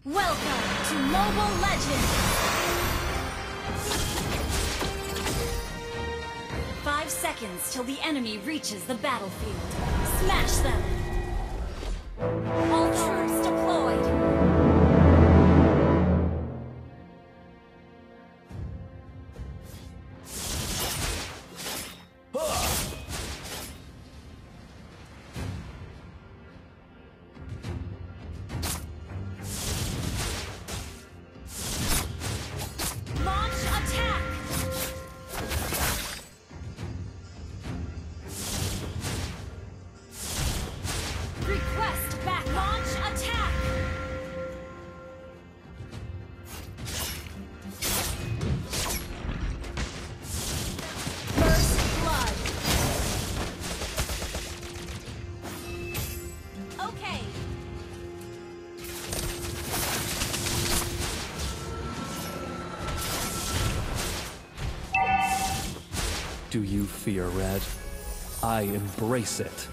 Welcome to Mobile Legends! 5 seconds till the enemy reaches the battlefield. Smash them! All troops deployed! Request back launch attack! First blood. Okay. Do you fear red? I embrace it.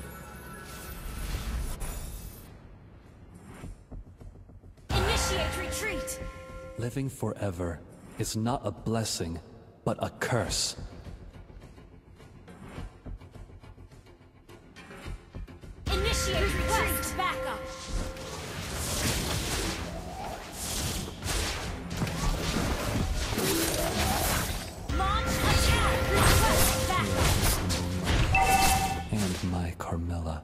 Retreat! Living forever is not a blessing, but a curse. Initiate request backup! Launch attack! Request backup! And my Carmilla.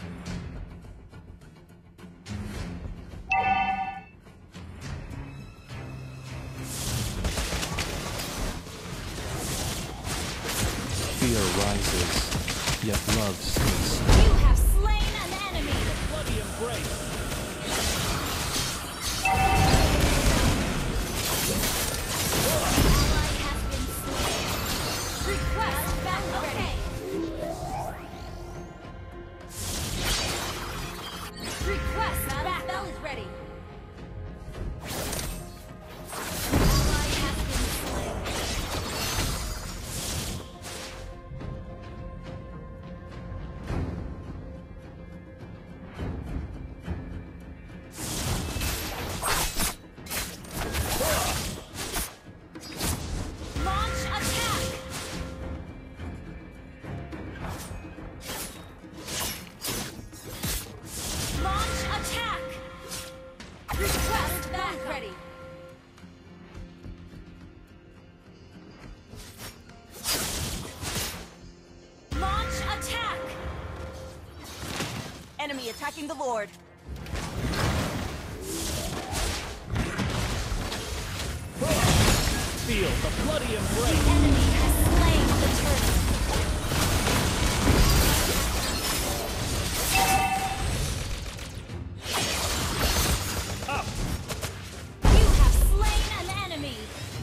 Fear rises, yet love stays. You have slain an enemy! Bloody embrace! Ally has been slain. Request back. Okay. Request back. Bell is ready. Ally has been slain. Launch attack! Launch attack! Request back ready! Launch attack! Enemy attacking the Lord. Feel the bloody embrace! Enemy has slain the turtle. Up! You have slain an enemy!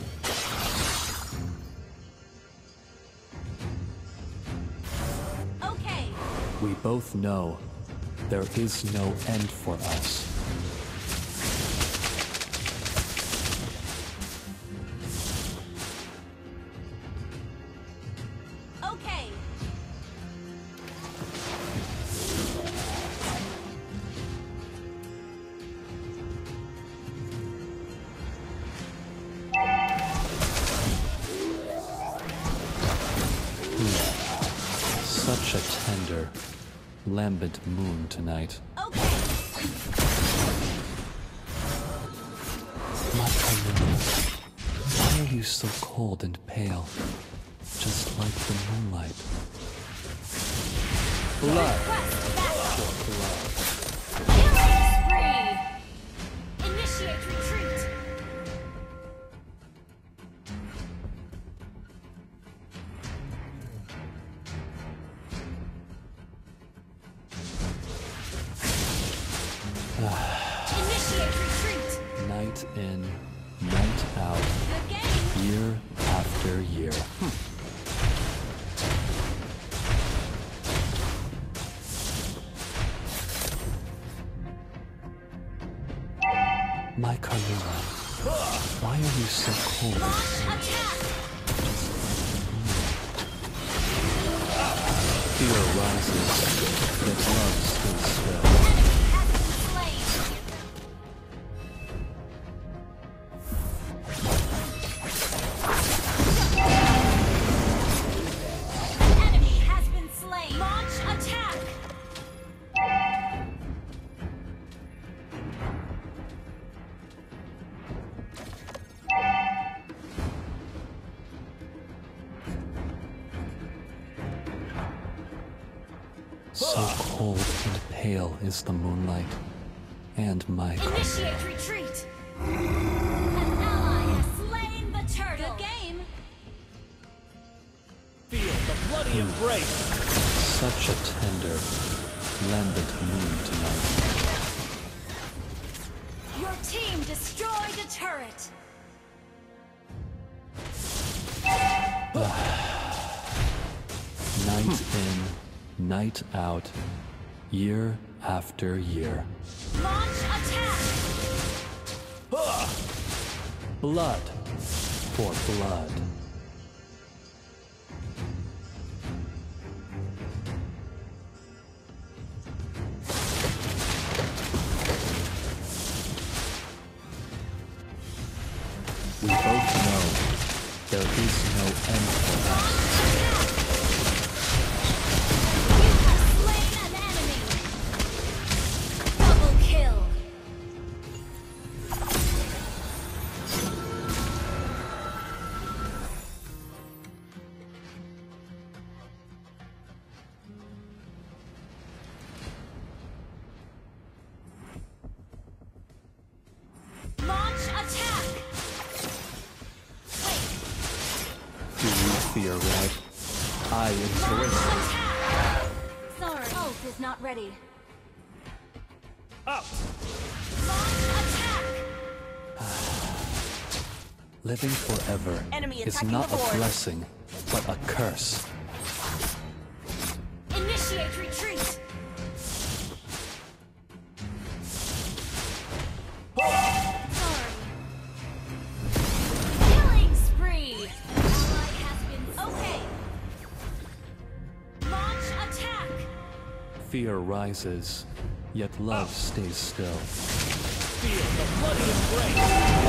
Okay. We both know there is no end for us. Okay. Such a tender, lambent moon tonight. Okay. My Carmilla, why are you so cold and pale? Just like the moonlight. Blood Request back. for blood. Killing spree! Initiate retreat! Initiate retreat! Night in, night out, The game! year after year. My Carmilla, why are you so cold? Launch attack! Fear rises, yet love stays still. Enemy has been slain! cold and pale is the moonlight, and my... Initiate retreat! An ally has slain the turtle! Good game! Feel the bloody embrace! Such a tender, lambent moon tonight. Your team destroyed a turret! Night in, night out, year after year. Launch attack! Blood for blood. We both know there is no end for us. You have slain an enemy! Double kill! Launch attack! Do you fear red? I embrace it. Attack! Sorry, ult is not ready. Up! Launch attack! Living forever Enemy is attacking not the a board. blessing, but a curse. Initiate retreat! Sorry. Killing spree! Ally has been... Okay! Launch attack! Fear rises, yet love stays still. Feel the bloody embrace!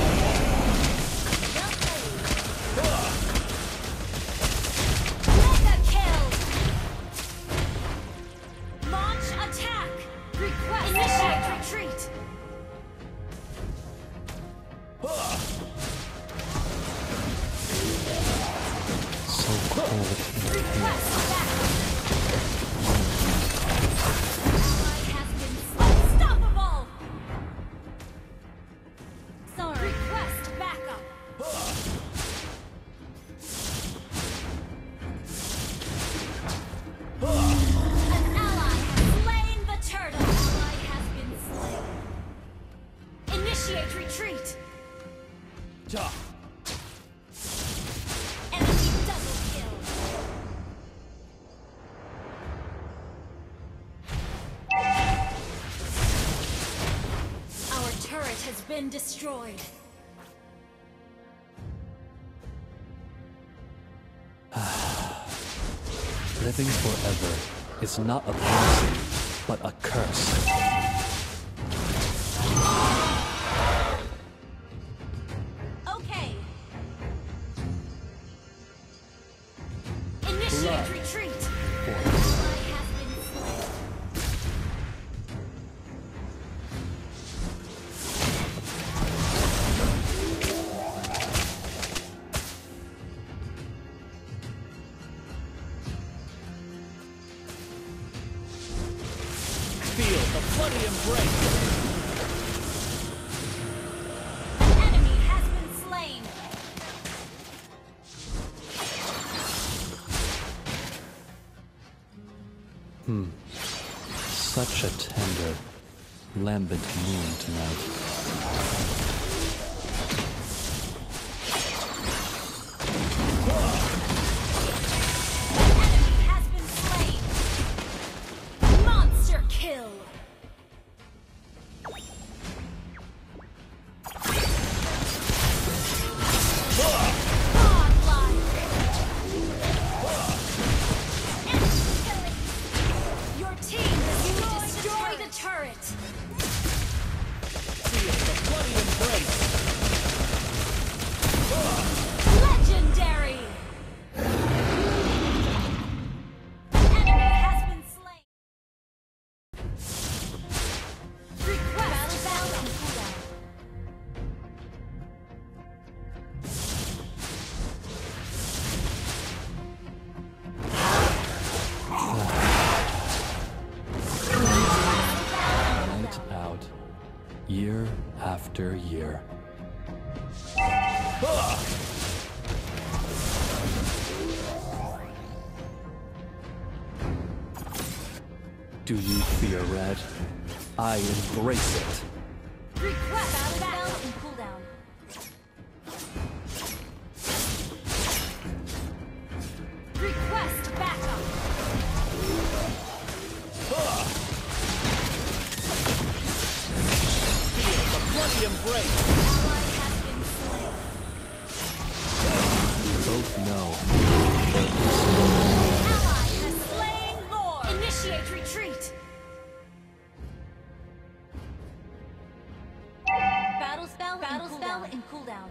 Mega kill! Launch attack! Request initiate retreat! So cold and pale. Request backup! Ally has been unstoppable! Sorry. Request backup! An ally has slain the turtle! Ally has been slain. Initiate retreat! Ja. Enemy double kill! Our turret has been destroyed. Living forever is not a blessing, but a curse. Okay. Initiate Blood. retreat. For Ally has been slain. Feel the bloody embrace! An enemy has been slain. Such a tender, lambent moon tonight. An enemy has been slain. Monster kill. Godlike. Enemy killing. Your team has destroyed the turret. Feel the bloody embrace! year after year. Do you fear red? I embrace it. Request battle and cooldown. Request backup. Feel the bloody embrace. Ally has been slain. We both know. Ally has slain Lord. Initiate retreat. Battle spell and cooldown.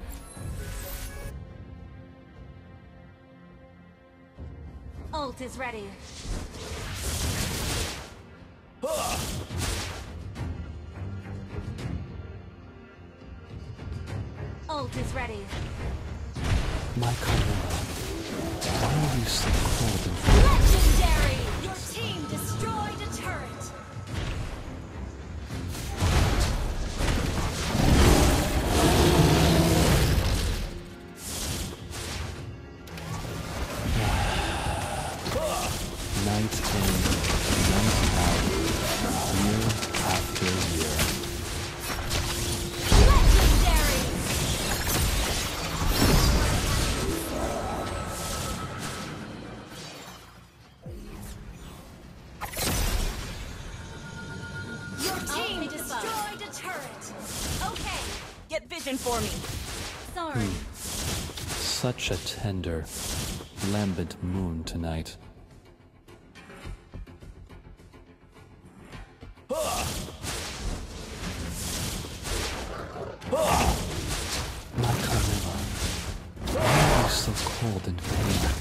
Ult is ready. Ult is ready. My Carmilla, why are you so cold and Legendary! Your team destroyed a turret. night in, night out, year after year? Legendary! Your team destroyed a turret. Okay, Get vision for me. sorry. Such a tender, lambent moon tonight. My Carmilla, why are you so cold and pale?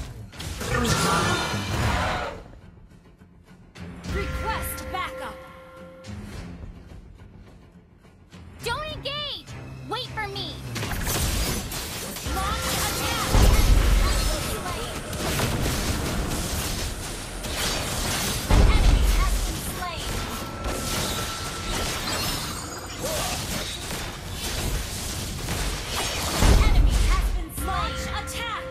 Request backup. Don't engage! Wait for me! Launch attack. An enemy has been slain. An enemy has been slain. Launch attack.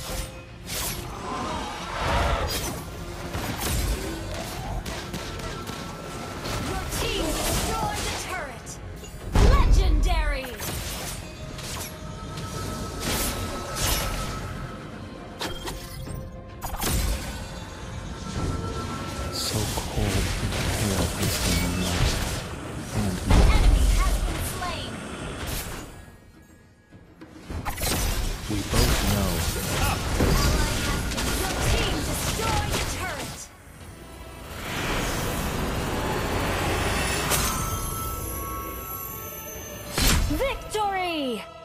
Your team destroyed a turret. Legendary. So cold and pale is the moonlight, and An enemy has been slain. we both know. Your team destroyed a turret. Victory!